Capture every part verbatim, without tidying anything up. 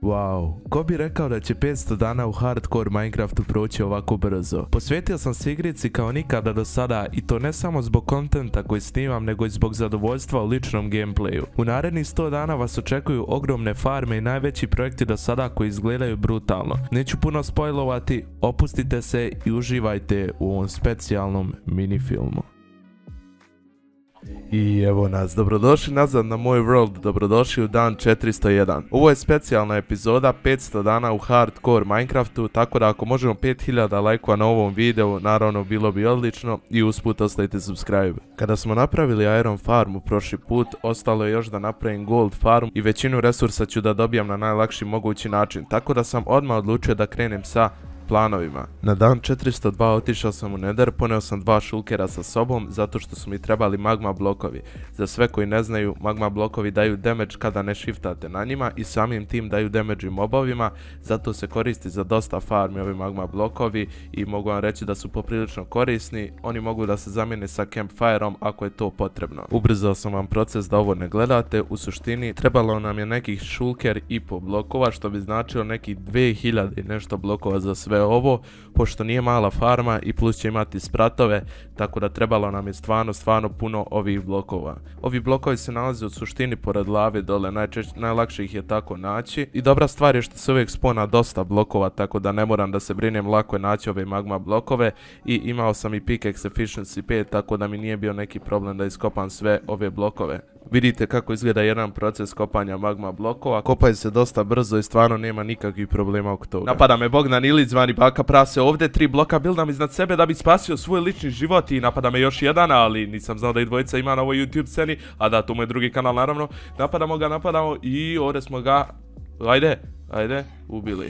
Wow, ko bi rekao da će petsto dana u hardcore Minecraftu proći ovako brzo? Posvetio sam se igrici kao nikada do sada i to ne samo zbog kontenta koji snimam, nego i zbog zadovoljstva u ličnom gameplayu. U narednih sto dana vas očekuju ogromne farme i najveći projekti do sada koji izgledaju brutalno. Neću puno spojlovati, opustite se i uživajte u ovom specijalnom minifilmu. I evo nas, dobrodošli nazad na moj world, dobrodošli u dan četiristo jedan. Ovo je specijalna epizoda, petsto dana u hardcore Minecraftu, tako da ako možemo pet hiljada lajkova na ovom videu, naravno bilo bi odlično i usput ostavite subscribe. Kada smo napravili Iron farmu prošli put, ostalo je još da napravim Gold farm i većinu resursa ću da dobijam na najlakši mogući način, tako da sam odmah odlučio da krenem sa planovima. Na dan četiristo dva otišao sam u Nether, poneo sam dva shulkera sa sobom zato što su mi trebali magma blokovi. Za sve koji ne znaju, magma blokovi daju damage kada ne shiftate na njima i samim tim daju damage i mobovima, zato se koristi za dosta farmi ovi magma blokovi i mogu vam reći da su poprilično korisni. Oni mogu da se zamijene sa campfireom ako je to potrebno. Ubrzao sam vam proces da ovo ne gledate, u suštini trebalo nam je nekih shulker i po blokova, što bi značilo nekih dve hiljade i nešto blokova za sve ovo, pošto nije mala farma i plus će imati spratove, tako da trebalo nam je stvarno, stvarno puno ovih blokova. Ovi blokovi se nalaze u suštini pored lave dole, najčešće, najlakše ih je tako naći i dobra stvar je što se uvijek spona dosta blokova, tako da ne moram da se brinem, lako je naći ove magma blokove i imao sam i pickaxe efficiency pet, tako da mi nije bio neki problem da iskopam sve ove blokove. Vidite kako izgleda jedan proces kopanja magma blokova, kopaju se dosta brzo i stvarno nema nikakvih problema oko toga. Napada me Bogdan Ilić zvani Baka Prase, ovdje tri bloka bildam iznad sebe da bi spasio svoj lični život i napada me još jedan, ali nisam znao da i dvojica ima na ovoj YouTube sceni, a da, to mu je drugi kanal naravno. Napadamo ga, napadamo i ovdje smo ga, ajde, ajde, ubili.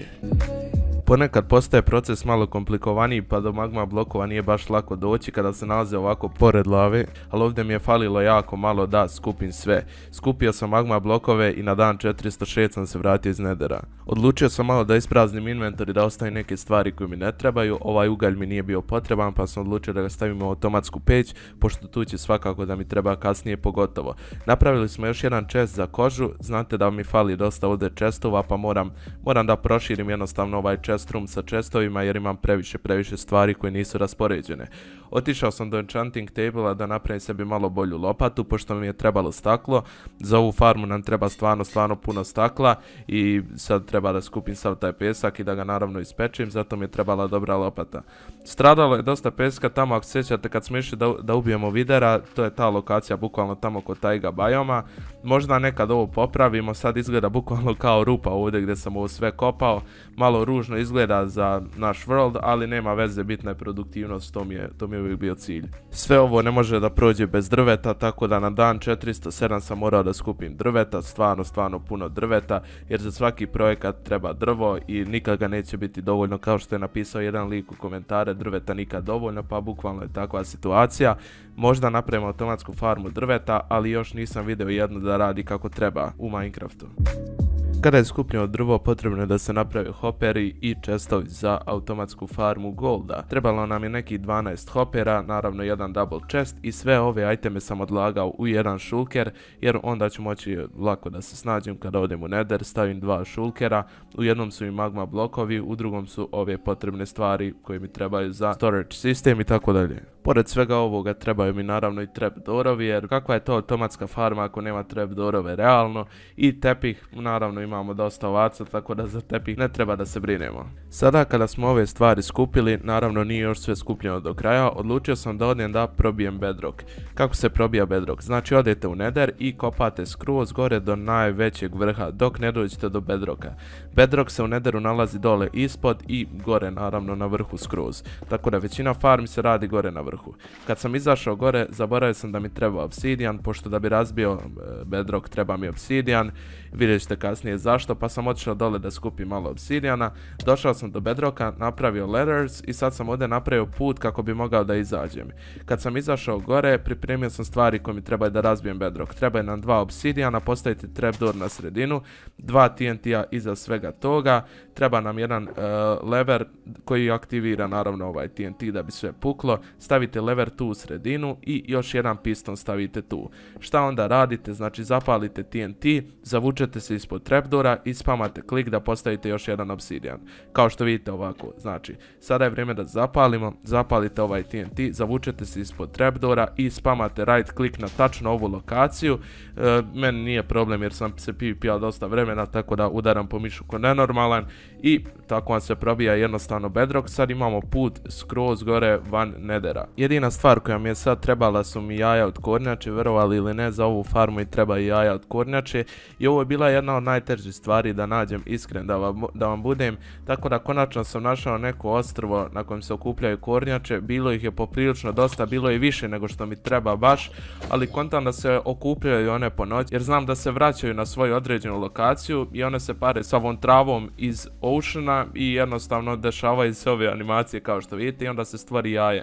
Ponekad postaje proces malo komplikovaniji pa do magma blokova nije baš lako doći kada se nalaze ovako pored lave, ali ovdje mi je falilo jako malo da skupim sve. Skupio sam magma blokove i na dan četiristo šest sam se vratio iz Nethera. Odlučio sam malo da ispraznim inventor i da ostavim neke stvari koje mi ne trebaju, ovaj ugalj mi nije bio potreban pa sam odlučio da ga stavim u automatsku peć, pošto tu će svakako da mi treba kasnije pogotovo. Napravili smo još jedan chest za kožu, znate da mi fali dosta ovdje chestova pa moram, moram da proširim jednostavno ovaj chest room sa chestovima jer imam previše, previše stvari koje nisu raspoređene. Otišao sam do enchanting table-a da napravim sebi malo bolju lopatu, pošto mi je trebalo staklo. Za ovu farmu nam treba stvarno, stvarno puno stakla i sad treba da skupim sav taj pesak i da ga naravno ispečim, zato mi je trebala dobra lopata. Stradalo je dosta peska tamo, ako se sjećate kad smo išli da, da ubijemo videra, to je ta lokacija bukvalno tamo kod tajga bioma. Možda nekad ovo popravimo, sad izgleda bukvalno kao rupa ovdje gdje sam ovo sve kopao, malo ružno izgleda za naš world, ali nema veze, bitna je produktivnost, to mi je, to mi je uvijek bio cilj. Sve ovo ne može da prođe bez drveta, tako da na dan četiristo sedam sam morao da skupim drveta, stvarno, stvarno puno drveta, jer za svaki projekat treba drvo i nikad ga neće biti dovoljno, kao što je napisao jedan lik u komentare, drveta nikad dovoljno, pa bukvalno je takva situacija. Možda napravimo automatsku farmu drveta, ali još nisam video jednu da radi kako treba u Minecraftu. Kada je skupljeno drvo, potrebno je da se naprave hoperi i chestovi za automatsku farmu golda. Trebalo nam je nekih dvanaest hopera, naravno jedan double chest i sve ove iteme sam odlagao u jedan shulker, jer onda ću moći lako da se snađem kada odem u Nether, stavim dva shulkera, u jednom su i magma blokovi, u drugom su ove potrebne stvari koje mi trebaju za storage sistem i tako dalje. Pored svega ovoga trebaju mi naravno i trapdoorovi, jer kakva je to automatska farma ako nema trapdoorove realno, i tepih, naravno imamo dosta ovaca, tako da za tepih ne treba da se brinemo. Sada kada smo ove stvari skupili, naravno nije još sve skupljeno do kraja, odlučio sam da odem da probijem bedrock. Kako se probija bedrock? Znači odete u Nether i kopate skroz gore do najvećeg vrha dok ne dođete do bedrocka. Bedrock se u Netheru nalazi dole ispod i gore naravno na vrhu skroz, tako da većina farmi se radi gore na vrhu. Kad sam izašao gore, zaboravio sam da mi treba obsidian, pošto da bi razbio bedrock treba mi obsidian, vidjet ćete kasnije zašto, pa sam otišao dole da skupim malo obsidijana, došao sam do bedrocka, napravio ladders i sad sam ovdje napravio put kako bi mogao da izađem. Kad sam izašao gore, pripremio sam stvari koje mi trebaju da razbijem bedrock. Treba je nam dva obsidijana, postaviti trapdoor na sredinu, dva T N T-a iza svega toga, treba nam jedan uh, lever koji aktivira naravno ovaj T N T da bi sve puklo. Stavite lever tu u sredinu i još jedan piston stavite tu. Šta onda radite? Znači zapalite T N T, zavučete se ispod trapdoora i spamate klik da postavite još jedan obsidian. Kao što vidite ovako, znači sada je vrijeme da zapalimo, zapalite ovaj T N T, zavučete se ispod trapdoora i spamate right klik na tačno ovu lokaciju. E, meni nije problem jer sam se PvP-al dosta vremena, tako da udaram po mišu ko nenormalan i tako vam se probija jednostavno bedrock. Sad imamo put skroz gore van nedera. Jedina stvar koja mi je sad trebala su mi jaja od kornjače, verovali ili ne, za ovu farmu i treba i jaja od kornjače i ovo je bila jedna od najtežih stvari da nađem, iskren da vam, da vam budem, tako da konačno sam našao neko ostrvo na kojem se okupljaju kornjače. Bilo ih je poprilično dosta, bilo je više nego što mi treba baš, ali kontam da se okupljaju one po noći jer znam da se vraćaju na svoju određenu lokaciju i one se pare sa ovom travom iz Oceana i jednostavno dešavaju se ove animacije kao što vidite i onda se stvori jaje.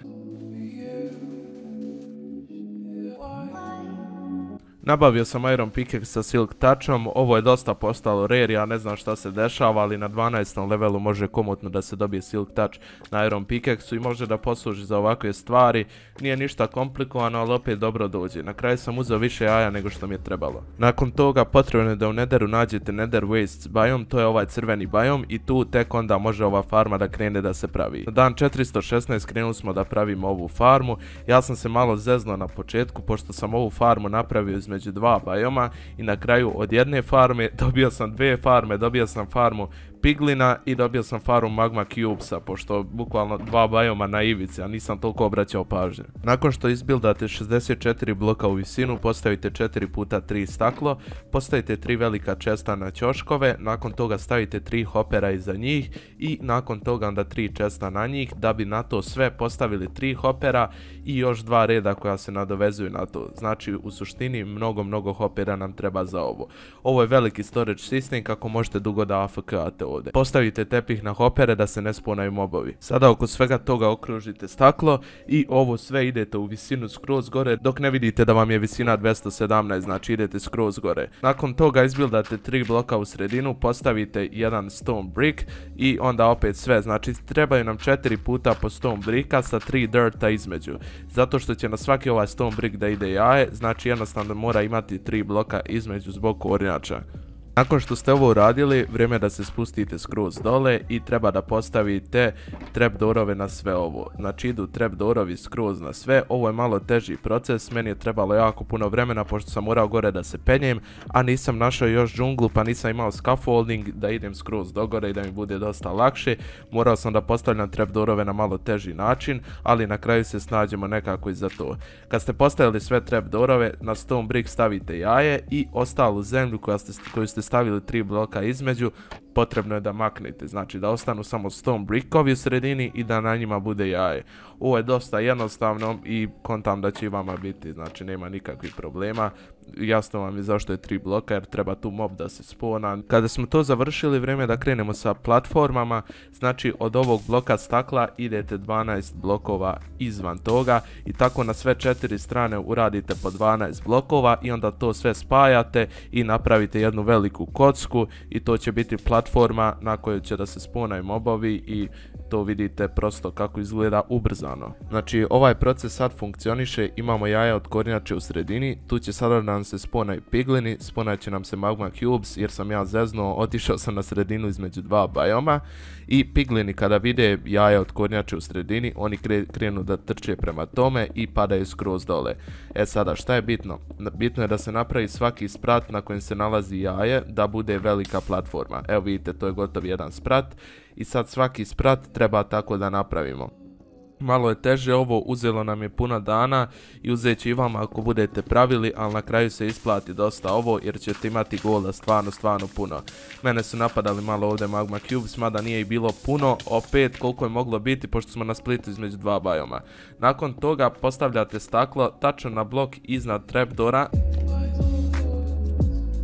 Nabavio sam Iron Pickaxe sa Silk Touchom, ovo je dosta postalo rare, ja ne znam šta se dešava, ali na dvanaestom levelu može komotno da se dobije Silk Touch na Iron Pickaxu i može da posluži za ovakve stvari, nije ništa komplikovano, ali opet dobro dođe. Na kraju sam uzeo više jaja nego što mi je trebalo. Nakon toga potrebno je da u Netheru nađete Nether Wastes biome, to je ovaj crveni biome i tu tek onda može ova farma da krene da se pravi. Na dan četiristo šesnaest krenuli smo da pravimo ovu farmu, ja sam se malo zeznuo na početku pošto sam ovu farmu napravio iz među dva bioma i na kraju od jedne farme dobio sam dvije farme, dobio sam farmu Piglina i dobio sam farmu Magma Cubesa, pošto bukvalno dva bioma na ivici, a nisam toliko obraćao pažnje. Nakon što izbildate šezdeset četiri bloka u visinu, postavite četiri puta tri staklo, postavite tri velika česta na ćoškove, nakon toga stavite tri hopera iza njih i nakon toga onda tri česta na njih, da bi na to sve postavili tri hopera i još dva reda koja se nadovezuju na to. Znači u suštini mnogo mnogo hopera nam treba za ovo. Ovo je veliki storage sistem kako možete dugo da A F K-ate ovdje. Postavite tepih na hopere da se ne sponaju mobovi. Sada oko svega toga okružite staklo i ovo sve idete u visinu skroz gore dok ne vidite da vam je visina dvjesto sedamnaest, znači idete skroz gore. Nakon toga izbildate tri bloka u sredinu, postavite jedan stone brick i onda opet sve, znači trebaju nam četiri puta po stone bricka sa tri dirta između. Zato što će na svaki ovaj stone brick da ide jaje, znači jednostavno mora imati tri bloka između zbog kornjača. Nakon što ste ovo uradili, vrijeme je da se spustite skroz dole i treba da postavite trapdoorove na sve ovo. Znači idu trapdoorovi skroz na sve, ovo je malo teži proces, meni je trebalo jako puno vremena pošto sam morao gore da se penjem, a nisam našao još džunglu pa nisam imao scaffolding da idem skroz do gore i da mi bude dosta lakše. Morao sam da postavljam trapdoorove na malo teži način, ali na kraju se snađemo nekako i za to. Kad ste postavili sve trapdoorove, na stone brick stavite jaje i ostalu zemlju koja ste, koju ste stavili tri bloka između, potrebno je da maknete, znači da ostanu samo stone brickovi u sredini i da na njima bude jaje. Ovo je dosta jednostavno i kontam da će i vama biti, znači nema nikakvih problema. Jasno vam je zašto je tri bloka jer treba tu mob da se spona. Kada smo to završili, vrijeme je da krenemo sa platformama, znači od ovog bloka stakla idete dvanaest blokova izvan toga i tako na sve četiri strane uradite po dvanaest blokova i onda to sve spajate i napravite jednu veliku kocku i to će biti platforma na kojoj će da se sponaju mobovi i to vidite prosto kako izgleda ubrzano. Znači ovaj proces sad funkcioniše, imamo jaja od kornjače u sredini, tu će sada nam se sponaju piglini, sponat će nam se magma cubes jer sam ja zeznuo, otišao sam na sredinu između dva bioma i piglini kada vide jaja od kornjače u sredini, oni kre, krenu da trče prema tome i padaju skroz dole. E sada šta je bitno? Bitno je da se napravi svaki sprat na kojem se nalazi jaje da bude velika platforma. Evo vidite, to je gotov jedan sprat i sad svaki sprat treba tako da napravimo. Malo je teže ovo, uzelo nam je puno dana i uzet će i vama ako budete pravili, ali na kraju se isplati dosta ovo jer ćete imati golda stvarno, stvarno puno. Mene su napadali malo ovdje magma cubes, mada nije i bilo puno, opet koliko je moglo biti pošto smo na splitu između dva bioma. Nakon toga postavljate staklo tačno na blok iznad trapdoora.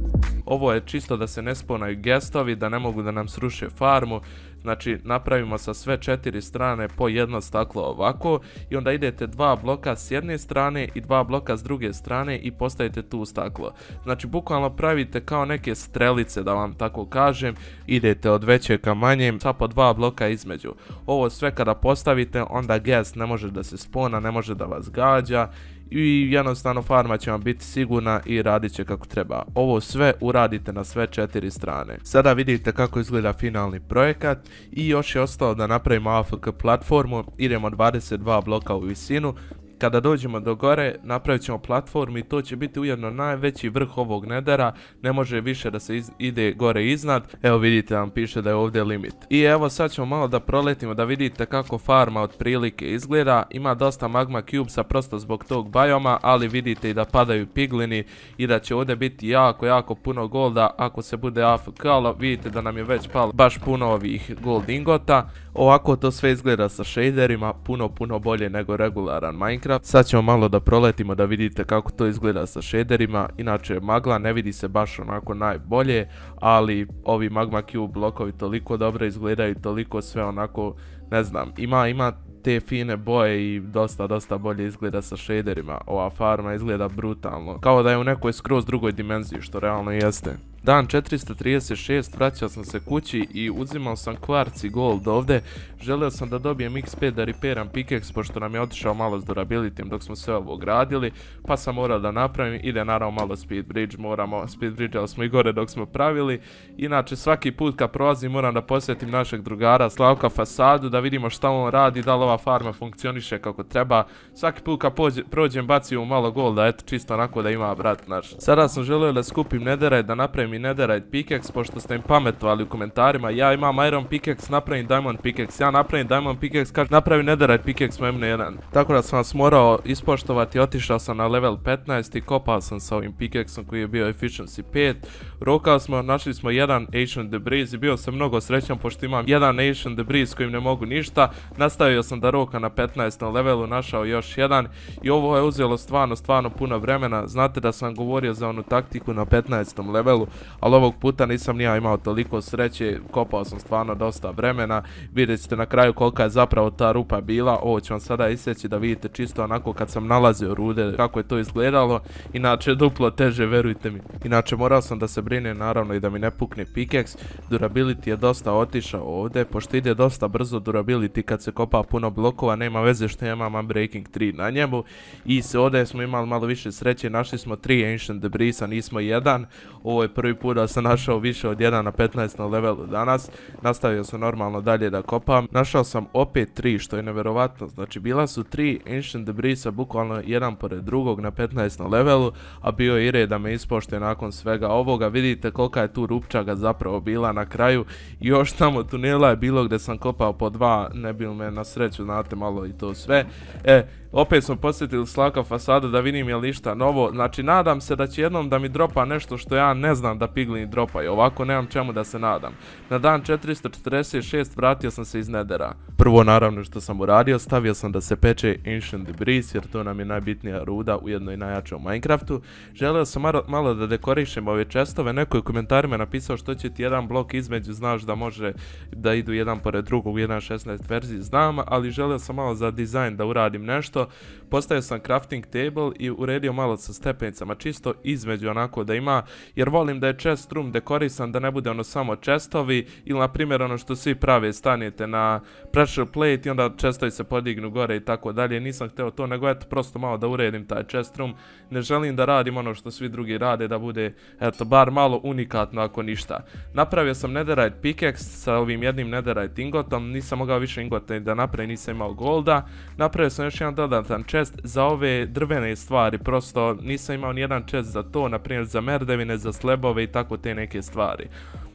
Ovo je čisto da se ne spawnaju gestovi, da ne mogu da nam sruše farmu. Znači napravimo sa sve četiri strane po jedno staklo ovako i onda idete dva bloka s jedne strane i dva bloka s druge strane i postavite tu staklo. Znači bukvalno pravite kao neke strelice, da vam tako kažem, idete od veće ka manjem, sva po dva bloka između. Ovo sve kada postavite onda guest ne može da se spona, ne može da vas gađa i jednostavno farma će vam biti sigurna i radit će kako treba. Ovo sve uradite na sve četiri strane. Sada vidite kako izgleda finalni projekat i još je ostalo da napravimo A F K platformu. Idemo dvadeset dva bloka u visinu. Kada dođemo do gore, napravit ćemo platformu i to će biti ujedno najveći vrh ovog nedera, ne može više da se iz, ide gore iznad. Evo vidite, vam piše da je ovdje limit. I evo sad ćemo malo da proletimo da vidite kako farma otprilike izgleda. Ima dosta magma cubesa prosto zbog tog bioma, ali vidite i da padaju piglini i da će ovdje biti jako jako puno golda ako se bude A F K, ali vidite da nam je već palo baš puno ovih gold ingota. Ovako to sve izgleda sa shaderima, puno puno bolje nego regularan Minecraft. Sad ćemo malo da proletimo da vidite kako to izgleda sa shaderima. Inače magla ne vidi se baš onako najbolje, ali ovi magma cube blokovi toliko dobro izgledaju, toliko sve onako, ne znam, ima ima te fine boje i dosta dosta bolje izgleda sa shaderima. Ova farma izgleda brutalno, kao da je u nekoj skroz drugoj dimenziji, što realno jeste. Dan četiristo trideset šest, vraćao sam se kući i uzimao sam kvarc i gold ovdje. Želio sam da dobijem X P da repairam pickaxe, pošto nam je otišao malo s durabilityjem dok smo sve ovo gradili, pa sam morao da napravim. Ide naravno malo speed bridge, moramo speed bridge, ali smo i gore dok smo pravili. Inače svaki put kad prolazim moram da posjetim našeg drugara Slavka Fasadu, da vidimo šta on radi, da li ova farma funkcioniše kako treba. Svaki put kad pođe, prođem bacim malo golda, eto čisto onako da ima brat naš. Sada sam želio da skupim netherite, da napravim i netherite pickaxe, pošto ste im pametovali u komentarima. Ja imam iron pickaxe, napravim diamond pickaxe, ja napravim diamond pickaxe, kaže napravim netherite pickaxe M N jedan. Tako da sam vas morao ispoštovati, otišao sam na level petnaest i kopao sam sa ovim pickaxom koji je bio efficiency pet. Rokao smo, našli smo jedan ancient debris i bio sam mnogo srećan pošto imam jedan ancient debris kojim ne mogu ništa. Nastavio sam da roka na petnaestom levelu, našao još jedan i ovo je uzelo stvarno stvarno puno vremena. Znate da sam govorio za onu taktiku na petnaestom levelu, ali ovog puta nisam nija imao toliko sreće, kopao sam stvarno dosta vremena. Vidjet ćete na kraju kolika je zapravo ta rupa bila. Ovo ću vam sada isjeći da vidite čisto onako kad sam nalazio rude kako je to izgledalo. Inače duplo teže, verujte mi. Inače morao sam da se brinem naravno i da mi ne pukne pickaxe. Durability je dosta otišao ovdje, pošto ide dosta brzo durability kad se kopa puno blokova, nema veze što ja imam Unbreaking tri na njemu. I se ovdje smo imali malo više sreće, našli smo tri ancient debrisa, nismo jedan. Ovo je prvi put da sam našao više od jedan na petnaestom levelu danas. Nastavio sam normalno dalje da kopam. Našao sam opet tri, što je nevjerovatno. Znači bila su tri ancient debrisa bukvalno jedan pored drugog na petnaestom levelu, a bio je i red da me ispoštuje nakon svega ovoga. Vidite kolika je tu rupčaga zapravo bila na kraju. I još tamo tunela je bilo gdje sam kopao po dva, ne bi me na sreću, znate malo i to sve. E, opet smo posjetili Slavka Fasada da vidim je li išta novo. Znači nadam se da će jednom da mi dropa nešto što ja ne znam da piglini dropaju. Ovako nemam čemu da se nadam. Na dan četiristo četrdeset šest vratio sam se iz nedera. Prvo naravno što sam uradio, stavio sam da se peče ancient debris, jer to nam je najbitnija ruda, ujedno i najjača u Minecraftu. Želio sam malo, malo da dekorišem ove chestove. Neko je u komentarima napisao što će ti jedan blok između, znaš da može da idu jedan pored drugog u jedan šesnaest verziji, znam, ali želio sam malo za dizajn da uradim nešto. Postavio sam crafting table i uredio malo sa stepenicama, čisto između onako da ima, jer volim da je chest room dekorisan, da ne bude ono samo chestovi, ili na primjer ono što svi prave, stanete na pressure plate i onda chestovi se podignu gore i tako dalje. Nisam htio to, nego eto prosto malo da uredim taj chest room. Ne želim da radim ono što svi drugi rade, da bude eto bar malo unikatno ako ništa. Napravio sam netherite pickaxe sa ovim jednim netherite ingotom, nisam mogao više ingota da napravim, nisam imao golda. Napravio sam još jedan dodatan chest za ove drvene stvari, prosto nisam imao nijedan chest za to, na primjer za merdevine, za slebove i tako te neke stvari.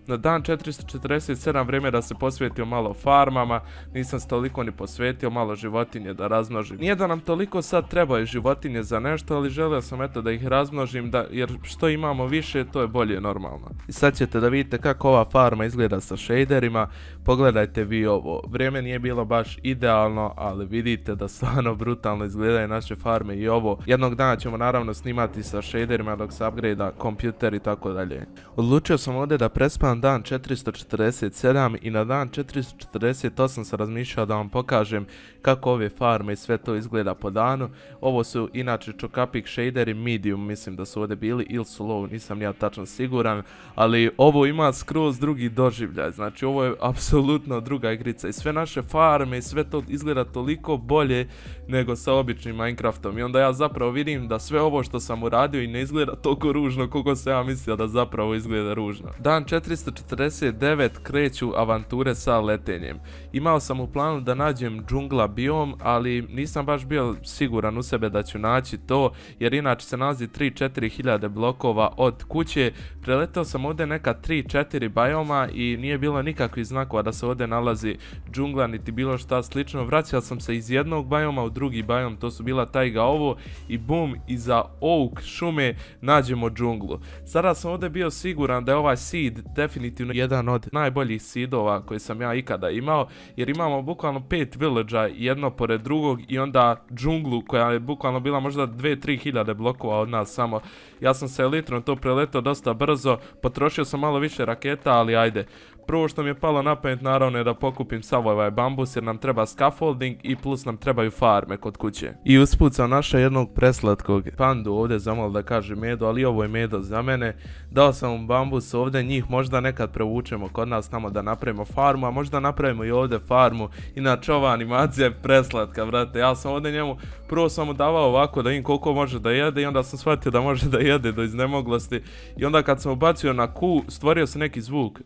Na dan četiristo četrdeset sedam vrijeme da se posvetio malo farmama, nisam se toliko ni posvetio, malo životinje da razmnožim. Nije da nam toliko sad trebaju životinje za nešto, ali želio sam eto da ih razmnožim, da, jer što imamo više to je bolje normalno. I sad ćete da vidite kako ova farma izgleda sa shaderima, pogledajte vi ovo. Vrijeme nije bilo baš idealno, ali vidite da stvarno brutalno izgledaju naše farme i ovo. Jednog dana ćemo naravno snimati sa shaderima dok se upgrade-a kompjuter i tako dalje. Odlučio sam ovdje da prespavam dan četiristo četrdeset sedam i na dan četiristo četrdeset osam sam razmišljao da vam pokažem kako ove farme i sve to izgleda po danu. Ovo su inače Chocapic shaderi medium, mislim da su ovdje bili, ili su low, nisam ja tačno siguran, ali ovo ima skroz drugi doživljaj, znači ovo je apsolutno druga igrica i sve naše farme i sve to izgleda toliko bolje nego sa običnim Minecraftom i onda ja zapravo vidim da sve ovo što sam uradio i ne izgleda toliko ružno koliko se ja mislio da zapravo izgleda ružno. Dan četiristo četrdeset devet kreću avanture sa letenjem. Imao sam u planu da nađem džungla biom, ali nisam baš bio siguran u sebe da ću naći to, jer inače se nalazi tri do četiri hiljade blokova od kuće. Preletao sam ovdje neka tri do četiri bioma i nije bilo nikakvih znakova da se ovdje nalazi džungla niti bilo šta slično. Vraćao sam se iz jednog bioma u drugi biom, to su bila tajga ovo i bum, iza oak šume nađemo džunglu. Sada sam ovdje bio siguran da je ovaj seed definitivno jedan od najboljih seedova koje sam ja ikada imao, jer imamo bukvalno pet village'a jedno pored drugog i onda džunglu koja je bukvalno bila možda dve do tri hiljade blokova od nas samo. Ja sam se elitrom to preletao dosta brzo, potrošio sam malo više raketa, ali ajde. Prvo što mi je palo na pamet naravno je da pokupim sav ovaj bambus jer nam treba scaffolding i plus nam trebaju farme kod kuće. I usput sam našao jednog preslatkog pandu ovdje, zamalo da kaže medo, ali ovo je medo za mene. Dao sam mu bambus ovdje, njih možda nekad prevučemo kod nas tamo da napravimo farmu, a možda napravimo i ovdje farmu. Inače ova animacija je preslatka, brate. Ja sam ovdje njemu, prvo sam mu davao ovako da im koliko može da jede i onda sam shvatio da može da jede do iznemoglosti. I onda kad sam ubacio na Q, stvorio se neki zvuk.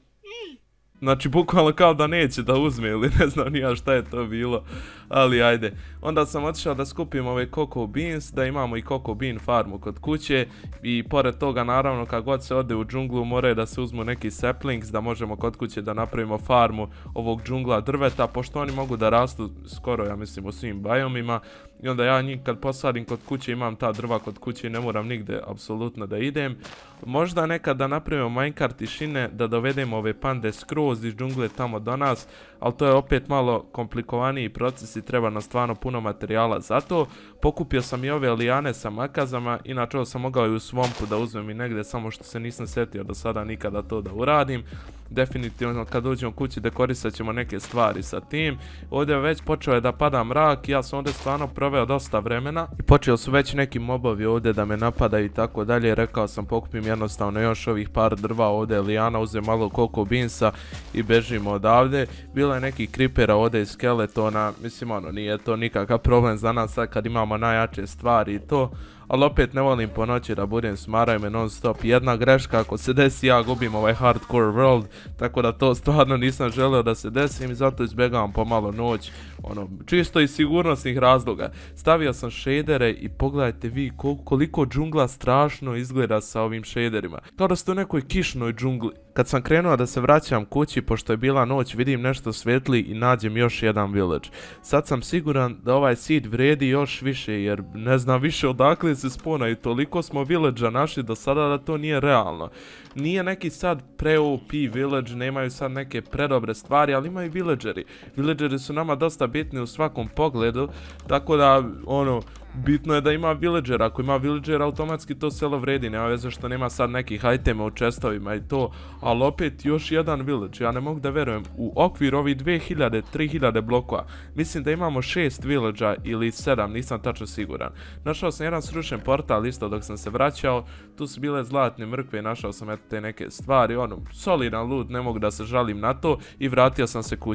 Znači bukvalno kao da neće da uzme ili ne znam ni ja šta je to bilo, ali ajde. Onda sam otišao da skupim ove cocoa beans, da imamo i cocoa bean farmu kod kuće i pored toga naravno kad god se ode u džunglu moraju da se uzmu neki saplings da možemo kod kuće da napravimo farmu ovog džungla drveta, pošto oni mogu da rastu skoro ja mislim u svim biomima i onda ja njih kad posadim kod kuće imam ta drva kod kuće i ne moram nigde apsolutno da idem. Možda nekad da napravimo minecart tišine, da dovedemo ove pande skroz iz džungle tamo do nas, ali to je opet malo komplikovaniji proces i treba nam stvarno puno materijala. Zato pokupio sam i ove lijane sa makazama, inače ovo sam mogao i u swampu da uzmem i negdje, samo što se nisam setio do sada nikada to da uradim. Definitivno kad uđemo kući dekorisat ćemo neke stvari sa tim. Ovdje već počeo je da pada mrak, ja sam ovdje stvarno proveo dosta vremena i počeo su već neki mobovi ovdje da me napadaju i tako dalje. Rekao sam pokupim jednostavno još ovih par drva ovdje lijana, uzem malo cocoa beansa i bežimo odavde. Bilo je neki creepera ovdje iz skeletona, mislim ono nije to nikakav problem za nas sad kad imamo najjače stvari i to. Ali opet ne volim po noći da budem smaraju me non stop. Jedna greška ako se desi ja gubim ovaj hardcore world, tako da to stvarno nisam želeo da se desim i zato izbjegavam pomalo noć, ono, čisto iz sigurnosnih razloga. Stavio sam shadere i pogledajte vi koliko džungla strašno izgleda sa ovim shaderima, kao da ste u nekoj kišnoj džungli. Kad sam krenuo da se vraćam kući, pošto je bila noć, vidim nešto svetli i nađem još jedan village. Sad sam siguran da ovaj seed vredi još više, jer ne znam više odakle se spona i toliko smo village-a našli do sada da to nije realno. Nije neki sad pre-O P village, nemaju sad neke predobre stvari, ali imaju villageri. Villageri su nama dosta bitni u svakom pogledu, tako da, ono, bitno je da ima villager, ako ima villager automatski to selo vredi, nema veze što nema sad nekih itema u chestovima i to, ali opet još jedan village, ja ne mogu da verujem, u okvir ovih dve hiljade do tri hiljade blokova, mislim da imamo šest villagea ili sedam, nisam tačno siguran. Našao sam jedan srušen portal isto dok sam se vraćao, tu su bile zlatne mrkve i našao sam eto te neke stvari, ono, solidan loot, ne mogu da se žalim na to i vratio sam se kući.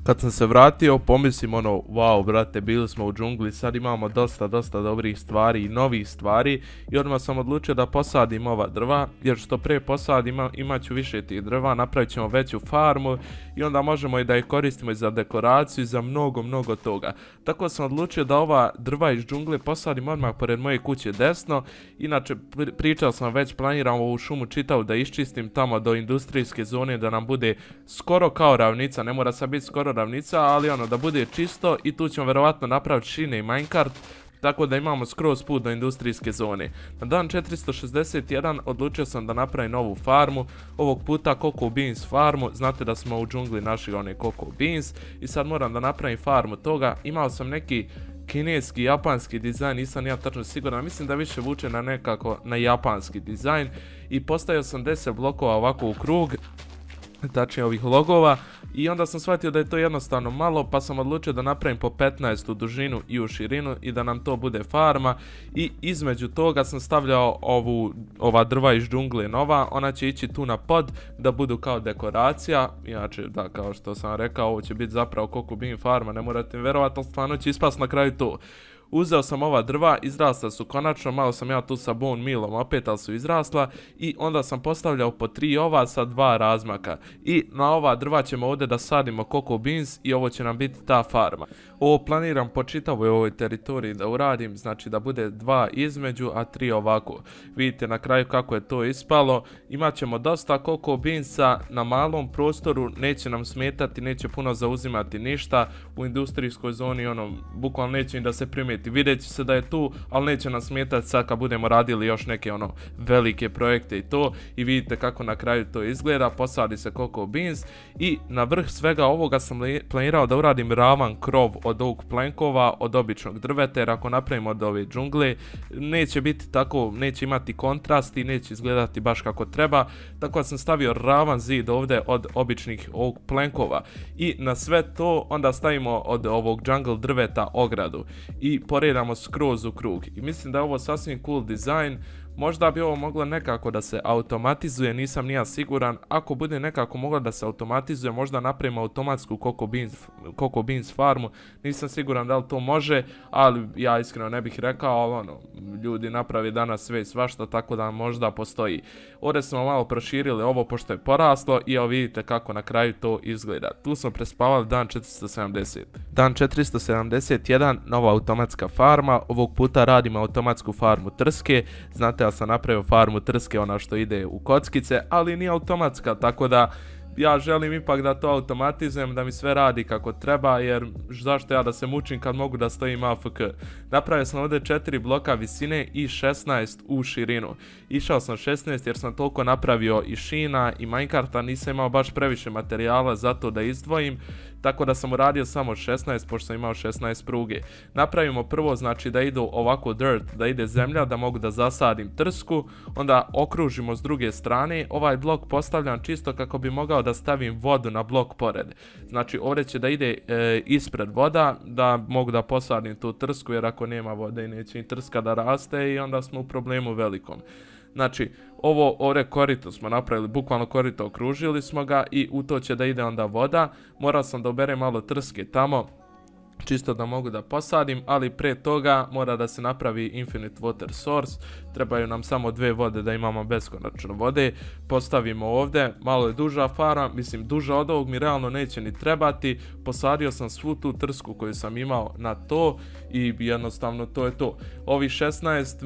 Kad sam se vratio, pomislim ono, wow, brate, bili smo u džungli, sad imamo dosta, dosta dobrih stvari i novih stvari i odmah sam odlučio da posadim ova drva, jer što pre posadim ima, imat ću više tih drva, napravit ćemo veću farmu i onda možemo i da ih koristimo i za dekoraciju i za mnogo, mnogo toga. Tako sam odlučio da ova drva iz džungle posadim odmah pored moje kuće desno, inače pričao sam već, planiram ovu šumu čitavu da iščistim tamo do industrijske zone da nam bude skoro kao ravnica, ne mora sad biti skoro ravnica, ali ono da bude čisto i tu ćemo verovatno napraviti šine i minecart, tako da imamo skroz put do industrijske zone. Na dan četiristo šezdeset jedan odlučio sam da napravim novu farmu, ovog puta Cocoa Beans farmu, znate da smo u džungli našli one Cocoa Beans i sad moram da napravim farmu toga. Imao sam neki kineski, japanski dizajn, nisam ja tačno siguran, mislim da više vuče na nekako na japanski dizajn i postavio sam deset blokova ovako u krug, tačnije ovih logova, i onda sam shvatio da je to jednostavno malo, pa sam odlučio da napravim po petnaest u dužinu i u širinu i da nam to bude farma, i između toga sam stavljao ovu, ova drva iz džungle nova, ona će ići tu na pod da budu kao dekoracija, inače da, kao što sam rekao, ovo će biti zapravo Cocoa Bean farma, ne morate mi verovati, ali stvarno će ispast na kraju to. Uzeo sam ova drva, izrasla su konačno, malo sam ja tu sa bone mealom opet, ali su izrasla, i onda sam postavljao po tri ova sa dva razmaka. I na ova drva ćemo ovdje da sadimo Cocoa Beans i ovo će nam biti ta farma. Ovo planiram po čitavoj ovoj teritoriji da uradim, znači da bude dva između, a tri ovako. Vidite na kraju kako je to ispalo. Imat ćemo dosta Cocoa Beansa na malom prostoru, neće nam smetati, neće puno zauzimati ništa. U industrijskoj zoni ono, bukvalno neće im da se primeti. Vidjet će se da je tu, ali neće nam smetati sad kad budemo radili još neke ono velike projekte i to. I vidite kako na kraju to izgleda, posadi se Cocoa Beans i na vrh svega ovoga sam planirao da uradim ravan krov od ovog plankova, od običnog drveta, jer ako napravimo od ove džungle neće biti tako, neće imati kontrast i neće izgledati baš kako treba, tako da sam stavio ravan zid ovdje od običnih ovog plankova i na sve to onda stavimo od ovog jungle drveta ogradu i poredamo skroz u krug. I mislim da je ovo sasvim cool dizajn. Možda bi ovo moglo nekako da se automatizuje, nisam nija siguran. Ako bude nekako moglo da se automatizuje, možda napravimo automatsku Cocoa Beans, Cocoa Beans farmu. Nisam siguran da li to može, ali ja iskreno ne bih rekao, ali ono, ljudi napravi danas sve i svašta, tako da možda postoji. Ovdje smo malo proširili ovo pošto je poraslo i evo vidite kako na kraju to izgleda. Tu smo prespavali dan četiristo sedamdeset. Dan četiristo sedamdeset jedan, nova automatska farma, ovog puta radimo automatsku farmu trske. Znate, ja sam napravio farmu trske, ona što ide u kockice, ali nije automatska, tako da ja želim ipak da to automatizujem, da mi sve radi kako treba, jer zašto ja da se mučim kad mogu da stojim A F K. Napravio sam ovdje četiri bloka visine i šesnaest u širinu. Išao sam šesnaest jer sam toliko napravio i šina i minecarta, nisam imao baš previše materijala za to da izdvojim, tako da sam uradio samo šesnaest pošto sam imao šesnaest pruge. Napravimo prvo, znači da idu ovako dirt, da ide zemlja, da mogu da zasadim trsku, onda okružimo s druge strane. Ovaj blok postavljam čisto kako bi mogao da stavim vodu na blok pored. Znači ovdje će da ide e, ispred voda, da mogu da posadim tu trsku, jer ako nema vode neće i trska da raste i onda smo u problemu velikom. Znači, ovo ovdje korito smo napravili, bukvalno korito okružili smo ga i u to će da ide onda voda. Morao sam da oberem malo trske tamo, čisto da mogu da posadim, ali pre toga mora da se napravi infinite water source. Trebaju nam samo dve vode da imamo beskonačno vode. Postavimo ovdje, malo je duža farma, mislim duža od ovog mi realno neće ni trebati. Posadio sam svu tu trsku koju sam imao na to i jednostavno to je to. Ovi šesnaest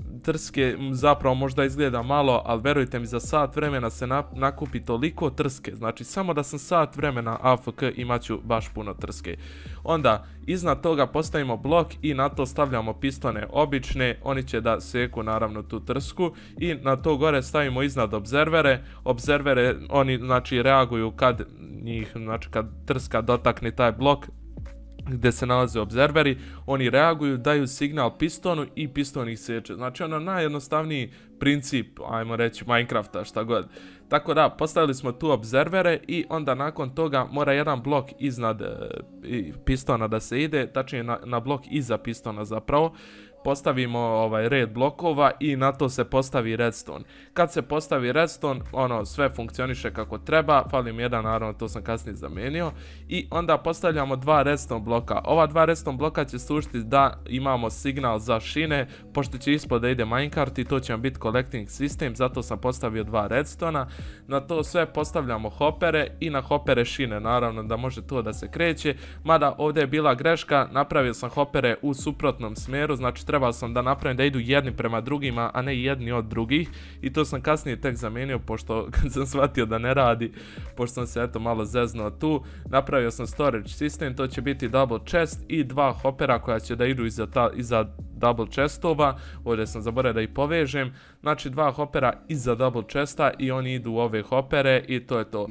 trske zapravo možda izgleda malo, ali verujte mi, za sat vremena se nakupi toliko trske, znači samo da sam sat vremena A F K imat ću baš puno trske. Onda iznad toga postavimo blok i na to stavljamo pistone obične, oni će da seku naravno tu trsku i na to gore stavimo iznad obzervere. Obzervere oni znači reaguju kad njih, znači kad trska dotakne taj blok gdje se nalaze obzerveri, oni reaguju, daju signal pistonu i piston ih seče. Znači ono najjednostavniji princip, ajmo reći, Minecrafta, šta god. Tako da, postavili smo tu obzervere i onda nakon toga mora jedan blok iznad e, pistona da se ide, tačnije na, na blok iza pistona zapravo. postavimo ovaj red blokova i na to se postavi redstone. Kad se postavi redstone, ono sve funkcioniše kako treba, fali mi jedan, naravno to sam kasnije zamenio, i onda postavljamo dva redstone bloka. Ova dva redstone bloka će služiti da imamo signal za šine, pošto će ispod da ide minecart i to će vam biti collecting system, zato sam postavio dva redstona. Na to sve postavljamo hopere i na hopere šine, naravno da može to da se kreće, mada ovdje je bila greška, napravio sam hopere u suprotnom smjeru, znači trebao sam da napravim da idu jedni prema drugima, a ne jedni od drugih, i to sam kasnije tek zamijenio, pošto kad sam shvatio da ne radi, pošto sam se eto malo zeznuo tu, napravio sam storage system, to će biti double chest i dva hopera koja će da idu iza, ta, iza double chestova, ovdje sam zaboravio da ih povežem, znači dva hopera iza double chesta i oni idu u ove hopere i to je to.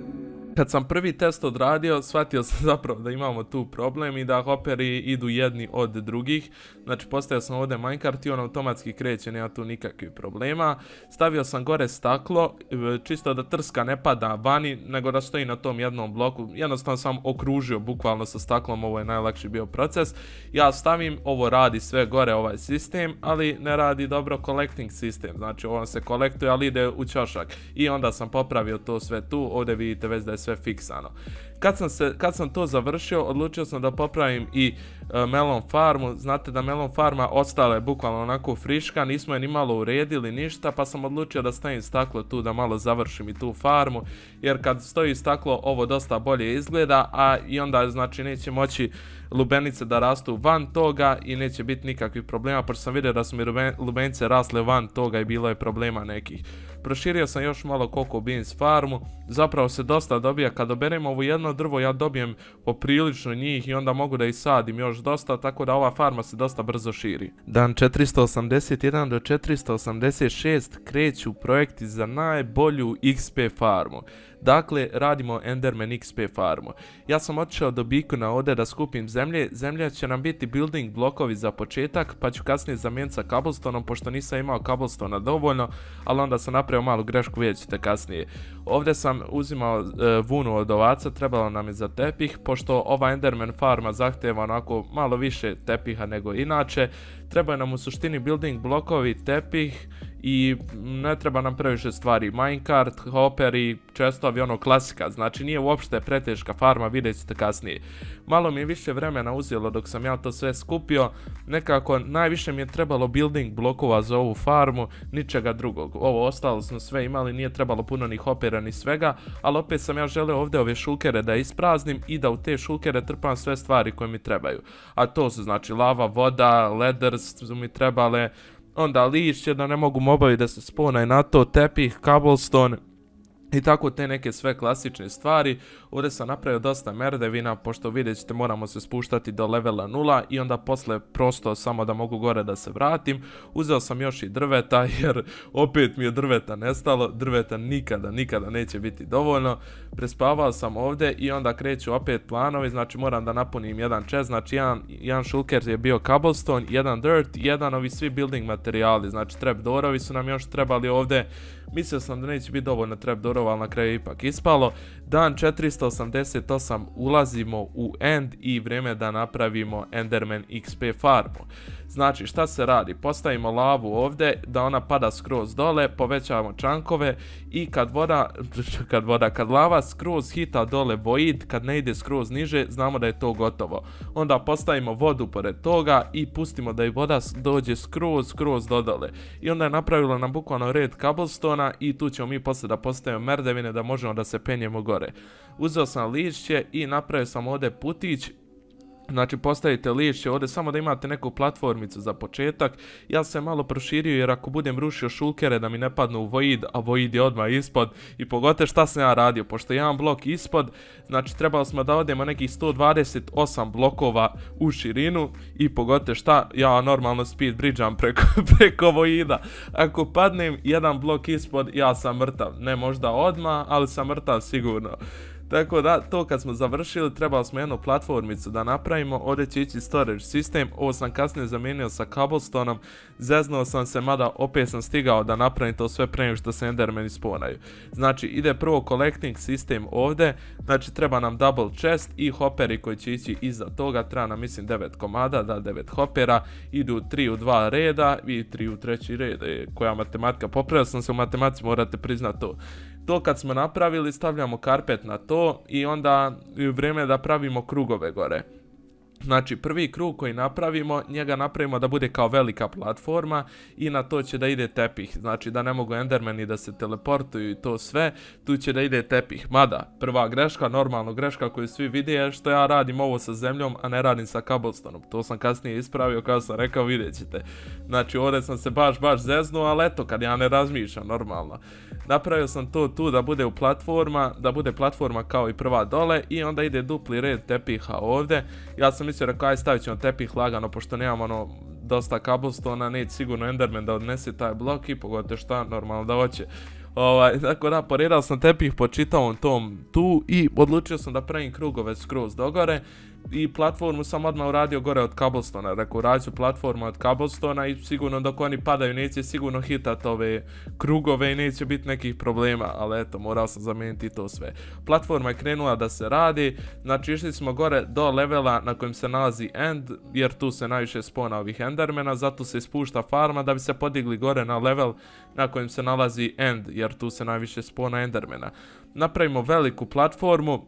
Kad sam prvi test odradio, shvatio sam zapravo da imamo tu problem i da hoperi idu jedni od drugih. Znači postavio sam ovdje minecart i on automatski kreće, nema tu nikakvih problema. Stavio sam gore staklo, čisto da trska ne pada vani, nego da stoji na tom jednom bloku. Jednostavno sam okružio bukvalno sa staklom, ovo je najlakši bio proces. Ja stavim, ovo radi sve gore ovaj sistem, ali ne radi dobro collecting system. Znači ovo se kolektuje, ali ide u ćošak. I onda sam popravio to sve tu, ovdje vidite već da je sve fiksano. Kad sam, se, kad sam to završio, odlučio sam da popravim i uh, melon farmu. Znate da melon farma ostala je bukvalno onako friška, nismo je ni malo uredili ništa, pa sam odlučio da stavim staklo tu da malo završim i tu farmu, jer kad stoji staklo ovo dosta bolje izgleda, a i onda znači neće moći lubenice da rastu van toga i neće biti nikakvih problema, pošto sam vidio da su mi lubenice rasle van toga i bilo je problema nekih. Proširio sam još malo cocoa beans farmu, zapravo se dosta dobija, kad oberem ovo jedno drvo ja dobijem poprilično njih i onda mogu da ih sadim još dosta, tako da ova farma se dosta brzo širi. Dan četiristo osamdeset jedan do četiristo osamdeset šest kreću projekti za najbolju X P farmu. Dakle, radimo Enderman X P farmu. Ja sam otišao do Beacona ovdje da skupim zemlje. Zemlja će nam biti building blokovi za početak, pa ću kasnije zamijeniti sa cobblestoneom, pošto nisam imao cobblestona dovoljno, ali onda sam napravio malu grešku, vidjet ćete kasnije. Ovdje sam uzimao e, vunu od ovaca, trebalo nam je za tepih, pošto ova Enderman farma zahtjeva onako malo više tepiha nego inače. Trebaju nam u suštini building blokovi, tepih i ne treba nam previše stvari. Minecart, hoperi, chestovi, ono klasika, znači nije uopšte preteška farma, vidjet ćete kasnije. Malo mi je više vremena uzelo dok sam ja to sve skupio, nekako najviše mi je trebalo building blokova za ovu farmu, ničega drugog. Ovo ostalo smo sve imali, nije trebalo puno ni hopera ni svega, ali opet sam ja želeo ovdje ove šulkere da ispraznim i da u te šulkere trpam sve stvari koje mi trebaju. A to su znači lava, voda, laders su mi trebale, onda lišće da ne mogu mobovi da se sponaju na to, tepih, cobblestone i tako te neke sve klasične stvari. Ovdje sam napravio dosta merdevina, pošto vidjet ćete moramo se spuštati do levela nula i onda posle prosto samo da mogu gore da se vratim. Uzeo sam još i drveta jer opet mi je drveta nestalo, drveta nikada, nikada neće biti dovoljno. Prespavao sam ovdje i onda kreću opet planovi, znači moram da napunim jedan chest, znači jedan, jedan shulker je bio cobblestone, jedan dirt, jedan ovi svi building materijali, znači trapdoorovi su nam još trebali ovdje. Mislio sam da neće biti dovoljno trapdoorova, ali na kraju ipak ispalo. Dan četiristo osamdeset osam ulazimo u end i vrijeme da napravimo Enderman X P farmu. Znači šta se radi? Postavimo lavu ovdje da ona pada skroz dole, povećavamo čankove i kad voda, kad voda, kad lava skroz hita dole void, kad ne ide skroz niže, znamo da je to gotovo. Onda postavimo vodu pored toga i pustimo da i voda dođe skroz, skroz do dole. I onda je napravilo nam bukvalno red cobblestona i tu ćemo mi poslije da postavimo merdevine da možemo da se penjemo gore. Uzeo sam lišće i napravio sam ovdje putić. Znači postavite lišće ovdje samo da imate neku platformicu za početak. Ja sam malo proširio jer ako budem rušio šulkere da mi ne padnu u void, a void je odmah ispod. I pogotovo šta sam ja radio, pošto je jedan blok ispod, znači trebalo smo da odemo nekih sto dvadeset osam blokova u širinu. I pogotovo šta, ja normalno speed bridgeam preko, preko voida. Ako padnem jedan blok ispod, ja sam mrtav. Ne možda odmah, ali sam mrtav sigurno. Tako da, to kad smo završili, trebali smo jednu platformicu da napravimo, ovdje će ići storage sistem, ovo sam kasnije zamijenio sa cobblestoneom, zeznuo sam se, mada opet sam stigao da napravim to sve pre nego što se endermeni spawnaju. Znači, ide prvo collecting sistem ovdje, znači treba nam double chest i hoperi koji će ići iza toga, treba nam mislim devet komada, da devet hopera, idu tri u dva reda i tri u treći red, koja matematika, popravio sam se u matematici, morate priznati to. To kad smo napravili, stavljamo karpet na to i onda je vrijeme da pravimo krugove gore. Znači, prvi krug koji napravimo, njega napravimo da bude kao velika platforma i na to će da ide tepih. Znači, da ne mogu endermeni da se teleportuju i to sve, tu će da ide tepih. Mada, prva greška, normalno greška koju svi vide je što ja radim ovo sa zemljom, a ne radim sa cobblestoneom. To sam kasnije ispravio, kao sam rekao, vidjet ćete. Znači, ovdje sam se baš, baš zeznuo, ali eto, kad ja ne razmišljam, normalno. Napravio sam to tu da bude u platforma, da bude platforma kao i prva dole i onda ide dupli red tepiha ovdje. Ja sam mislio, rekao, aj stavit ćemo tepih lagano, pošto nemam ono dosta cobblestona, neće sigurno enderman da odnese taj blok i pogotovo šta, normalno da hoće. Ovaj, tako da, parirao sam tepih po čitavom tom tu i odlučio sam da pravim krugove skroz dogore i platformu sam odmah uradio gore od cobblestona. Rekao, radit ću platformu od cobblestona i sigurno dok oni padaju neće sigurno hitat ove krugove i neće biti nekih problema, ali eto, morao sam zamijeniti to sve. Platforma je krenula da se radi, znači išli smo gore do levela na kojem se nalazi end, jer tu se najviše spona ovih endermena, zato se ispušta farma da bi se podigli gore na level na kojem se nalazi end, jer tu se najviše spona endermena. Napravimo veliku platformu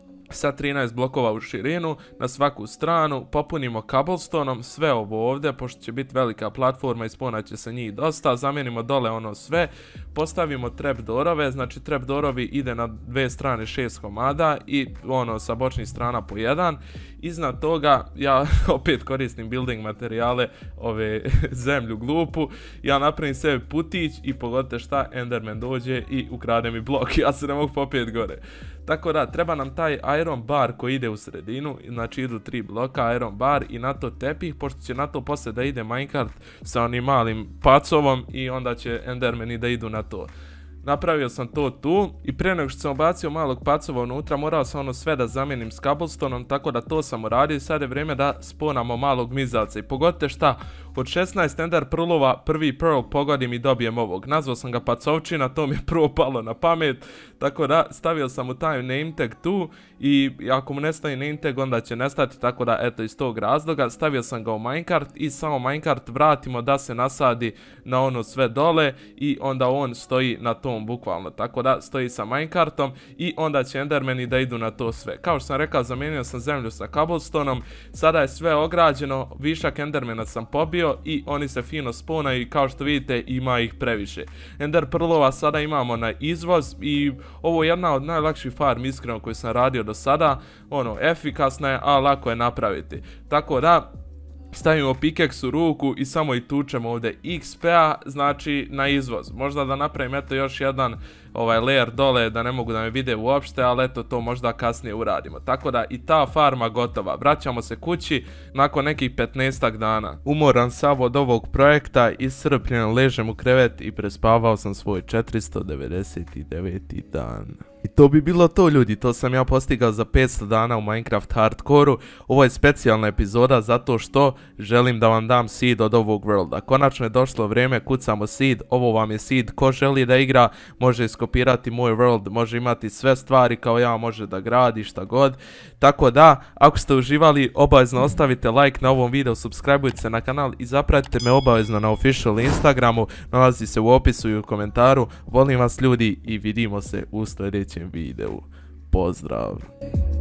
sa trinaest blokova u širinu na svaku stranu, popunimo cobblestoneom sve ovo ovdje, pošto će biti velika platforma i spawnat će se njih dosta, zamijenimo dole ono sve, postavimo trapdoorove, znači trapdoorovi ide na dve strane šest komada i ono sa bočnih strana po jedan. Iznad toga ja opet koristim building materijale, ove zemlju glupu, ja napravim sebi putić i pogodite šta, enderman dođe i ukrade mi blok, ja se ne mogu popet gore. Tako da, treba nam taj iron bar koji ide u sredinu, znači idu tri bloka, iron bar i na to tepih, pošto će na to poslije da ide minecart sa onim malim pacovom i onda će endermeni da idu na to. Napravio sam to tu i prije nego što sam obacio malog pacova unutra, morao sam ono sve da zamijenim s cobblestoneom, tako da to sam uradio i sad je vrijeme da spawnamo malog mizavca. I pogodite šta, od šesnaest ender pearlova prvi pearl pogodim i dobijem ovog. Nazvao sam ga pacovčina, to mi je prvo palo na pamet, tako da stavio sam mu taj name tag tu i ako mu nestaje name tag onda će nestati, tako da eto iz tog razloga stavio sam ga u minecart i samo minecart vratimo da se nasadi na ono sve dole i onda on stoji na tom bukvalno, tako da stoji sa minecartom i onda će endermeni da idu na to sve. Kao što sam rekao, zamijenio sam zemlju sa cobblestoneom, sada je sve ograđeno, višak endermena sam pobio i oni se fino spawnaju i kao što vidite ima ih previše. Ender pearlova sada imamo na izvoz i ovo je jedna od najlakših farm iskreno koju sam radio do sada, ono, efikasna je, a lako je napraviti. Tako da, stavimo pickaxe u ruku i samo i tučemo ovdje X P-a, znači na izvoz. Možda da napravim eto još jedan ovaj layer dole da ne mogu da me vide uopšte, ali eto to možda kasnije uradimo. Tako da i ta farma gotova. Vraćamo se kući nakon nekih petnaestak dana. Umoran sav od ovog projekta, iscrpljen, ležem u krevet i prespavao sam svoj četiristo devedeset deveti dan. I to bi bilo to, ljudi, to sam ja postigao za petsto dana u Minecraft Hardcore-u. Ovo je specijalna epizoda zato što želim da vam dam seed od ovog worlda. Konačno je došlo vrijeme, kucamo seed, ovo vam je seed, ko želi da igra može iskopirati moj world, može imati sve stvari kao ja, može da gradi šta god. Tako da, ako ste uživali, obavezno ostavite like na ovom videu, subscribeujte se na kanal i zapratite me obavezno na official Instagramu, nalazi se u opisu i u komentaru. Volim vas, ljudi, i vidimo se u sljedećem videu. Pozdrav!